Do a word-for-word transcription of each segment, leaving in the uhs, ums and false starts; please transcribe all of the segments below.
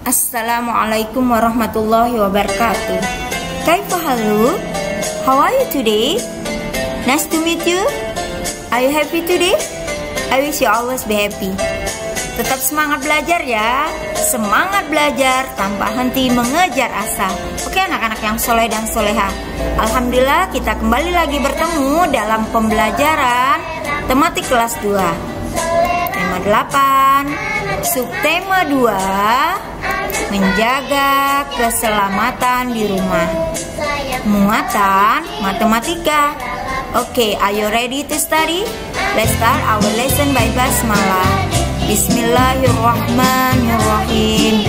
Assalamualaikum warahmatullahi wabarakatuh. Kaifa halu? How are you today? Nice to meet you. Are you happy today? I wish you always be happy. Tetap semangat belajar ya. Semangat belajar tanpa henti mengejar asa. Oke anak-anak yang soleh dan soleha, alhamdulillah kita kembali lagi bertemu dalam pembelajaran tematik kelas dua. Tema delapan, subtema dua, menjaga keselamatan di rumah. Muatan matematika. Oke, are you ready to study? Let's start our lesson by basmalah. Bismillahirrahmanirrahim.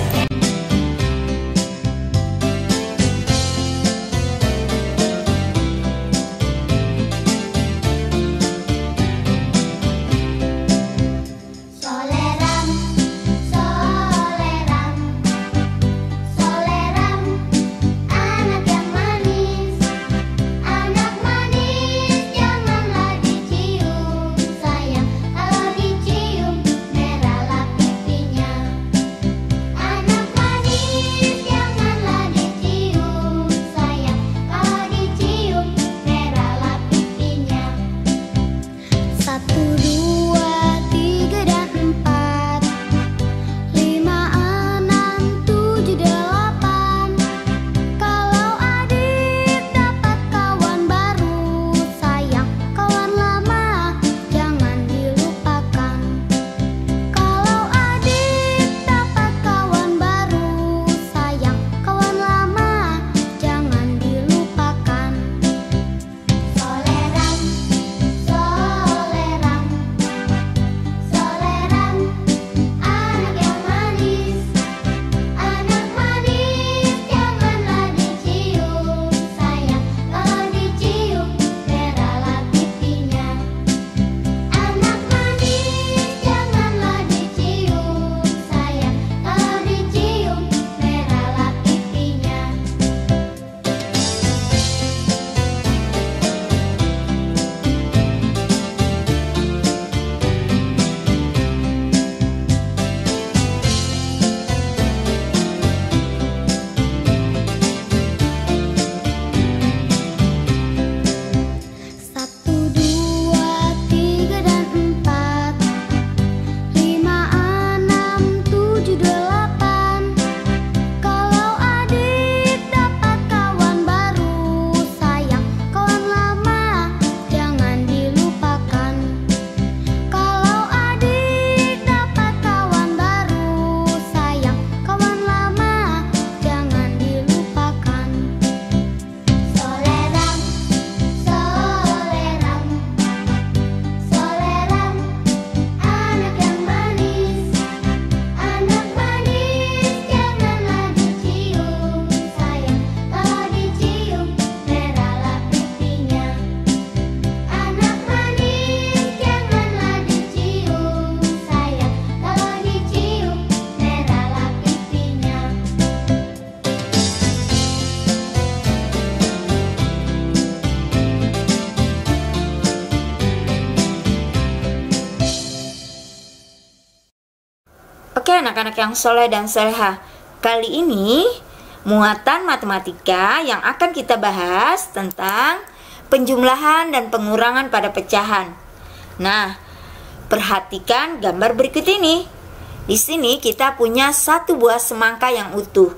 Oke anak-anak yang soleh dan soleha, kali ini muatan matematika yang akan kita bahas tentang penjumlahan dan pengurangan pada pecahan. Nah, perhatikan gambar berikut ini. Di sini kita punya satu buah semangka yang utuh.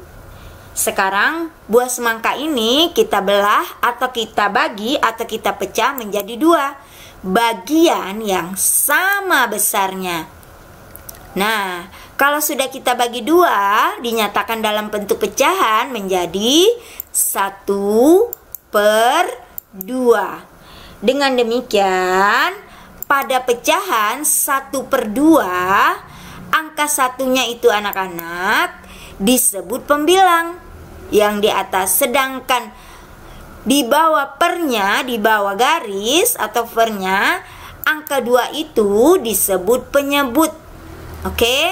Sekarang buah semangka ini kita belah atau kita bagi atau kita pecah menjadi dua bagian yang sama besarnya. Nah, kalau sudah kita bagi dua, dinyatakan dalam bentuk pecahan menjadi satu per dua. Dengan demikian, pada pecahan satu per dua, angka satunya itu anak-anak disebut pembilang yang di atas, sedangkan di bawah pernya, di bawah garis atau pernya, angka dua itu disebut penyebut. Oke?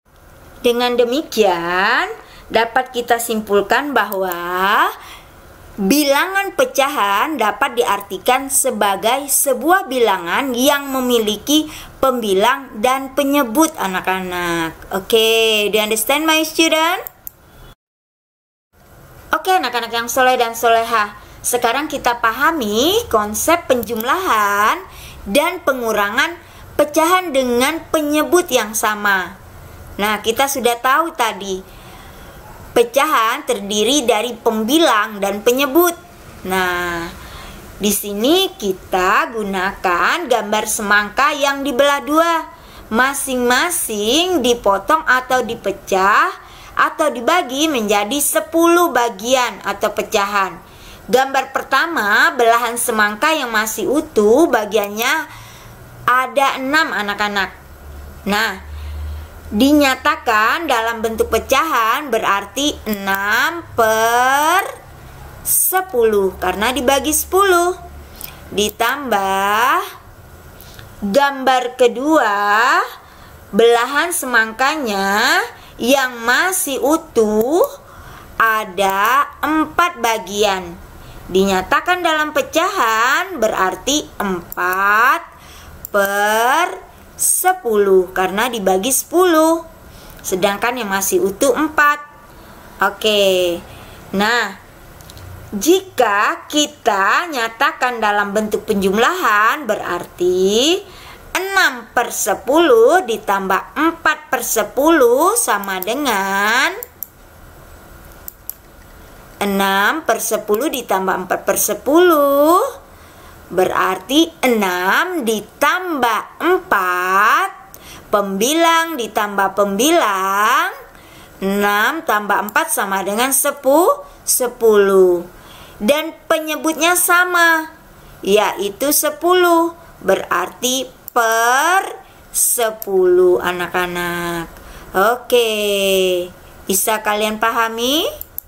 Dengan demikian, dapat kita simpulkan bahwa bilangan pecahan dapat diartikan sebagai sebuah bilangan yang memiliki pembilang dan penyebut anak-anak. Oke, okay, do you understand my student? Oke, okay, anak-anak yang soleh dan soleha. Sekarang kita pahami konsep penjumlahan dan pengurangan pecahan dengan penyebut yang sama. Nah, kita sudah tahu tadi pecahan terdiri dari pembilang dan penyebut. Nah, di sini kita gunakan gambar semangka yang dibelah dua. Masing-masing dipotong atau dipecah atau dibagi menjadi sepuluh bagian atau pecahan. Gambar pertama, belahan semangka yang masih utuh, bagiannya ada enam anak-anak. Nah, dinyatakan dalam bentuk pecahan berarti enam per sepuluh karena dibagi sepuluh. Ditambah gambar kedua, belahan semangkanya yang masih utuh ada empat bagian. Dinyatakan dalam pecahan berarti empat per sepuluh karena dibagi sepuluh, sedangkan yang masih utuh empat. Oke, nah jika kita nyatakan dalam bentuk penjumlahan berarti enam per sepuluh ditambah empat per sepuluh sama dengan enam per sepuluh ditambah empat per sepuluh, berarti enam ditambah empat, pembilang ditambah pembilang, enam tambah empat sama dengan sepuluh. Dan penyebutnya sama, yaitu sepuluh, berarti per sepuluh anak-anak. Oke, bisa kalian pahami?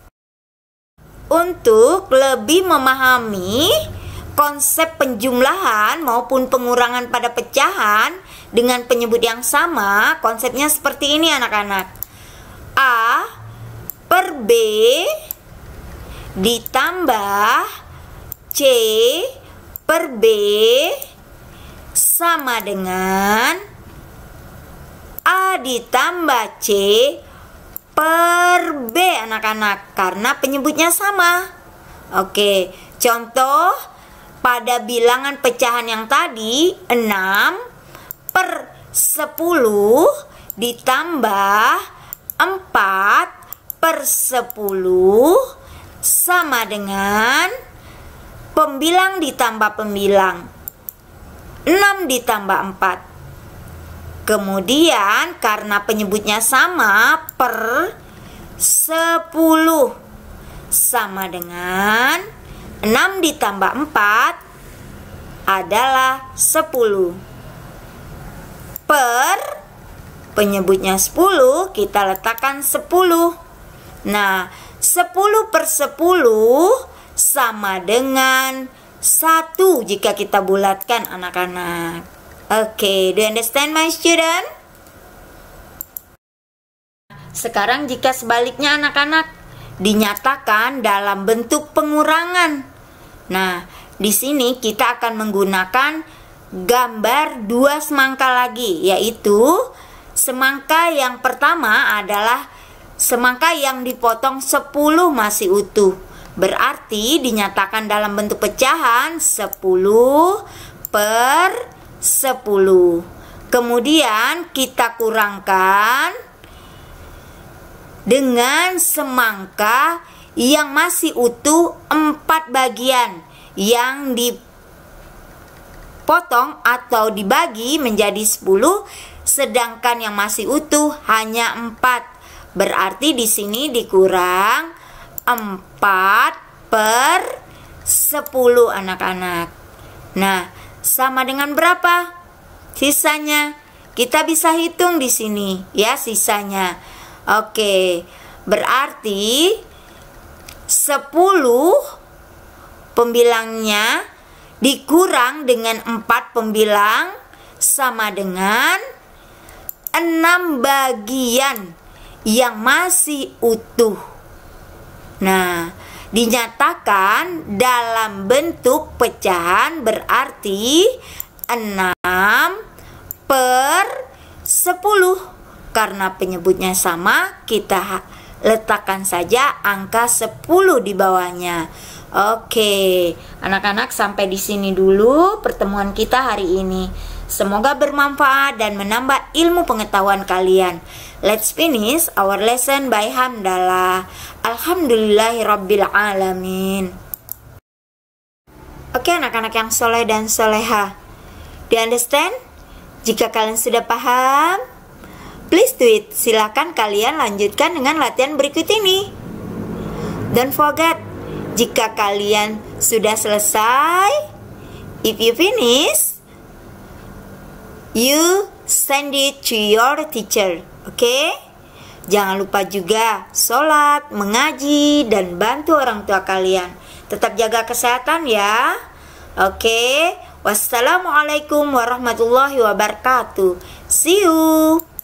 Untuk lebih memahami konsep penjumlahan maupun pengurangan pada pecahan dengan penyebut yang sama, konsepnya seperti ini anak-anak. A per B ditambah C per B sama dengan A ditambah C per B anak-anak, karena penyebutnya sama. Oke, contoh pada bilangan pecahan yang tadi, enam per sepuluh ditambah empat per sepuluh sama dengan pembilang ditambah pembilang, enam ditambah empat. Kemudian karena penyebutnya sama, per sepuluh sama dengan enam ditambah empat adalah sepuluh. Per penyebutnya sepuluh, kita letakkan sepuluh. Nah, sepuluh per sepuluh sama dengan satu jika kita bulatkan anak-anak. Oke, okay, do you understand my student? Sekarang jika sebaliknya anak-anak, dinyatakan dalam bentuk pengurangan. Nah, di sini kita akan menggunakan gambar dua semangka lagi, yaitu semangka yang pertama adalah semangka yang dipotong sepuluh masih utuh. Berarti dinyatakan dalam bentuk pecahan sepuluh per sepuluh. Kemudian kita kurangkan dengan semangka yang masih utuh empat bagian yang dipotong atau dibagi menjadi sepuluh, sedangkan yang masih utuh hanya empat. Berarti di sini dikurang empat per sepuluh anak-anak. Nah, sama dengan berapa sisanya? Kita bisa hitung di sini ya sisanya. Oke, berarti sepuluh pembilangnya dikurang dengan empat pembilang sama dengan enam bagian yang masih utuh. Nah, dinyatakan dalam bentuk pecahan berarti enam per sepuluh. Karena penyebutnya sama, kita letakkan saja angka sepuluh di bawahnya. Oke, anak-anak, sampai di sini dulu pertemuan kita hari ini. Semoga bermanfaat dan menambah ilmu pengetahuan kalian. Let's finish our lesson by hamdalah. Alhamdulillahirabbil alamin. Oke, anak-anak yang soleh dan soleha, do you understand? Jika kalian sudah paham, please do it. Silakan kalian lanjutkan dengan latihan berikut ini. Don't forget, jika kalian sudah selesai, if you finish, you send it to your teacher. Oke? Okay? Jangan lupa juga sholat, mengaji, dan bantu orang tua kalian. Tetap jaga kesehatan ya. Oke? Okay? Wassalamualaikum warahmatullahi wabarakatuh. See you.